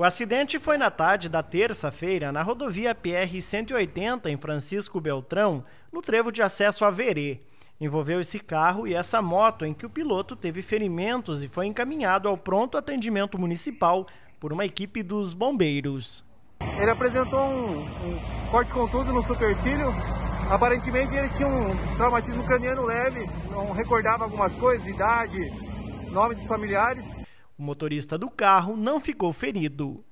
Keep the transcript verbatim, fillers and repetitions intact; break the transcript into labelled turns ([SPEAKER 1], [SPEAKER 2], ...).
[SPEAKER 1] O acidente foi na tarde da terça-feira na rodovia P R cento e oitenta, em Francisco Beltrão, no trevo de acesso a Verê. Envolveu esse carro e essa moto, em que o piloto teve ferimentos e foi encaminhado ao pronto atendimento municipal por uma equipe dos bombeiros.
[SPEAKER 2] Ele apresentou um, um corte contuso no supercílio. Aparentemente ele tinha um traumatismo craniano leve, não recordava algumas coisas, idade, nome dos familiares.
[SPEAKER 1] O motorista do carro não ficou ferido.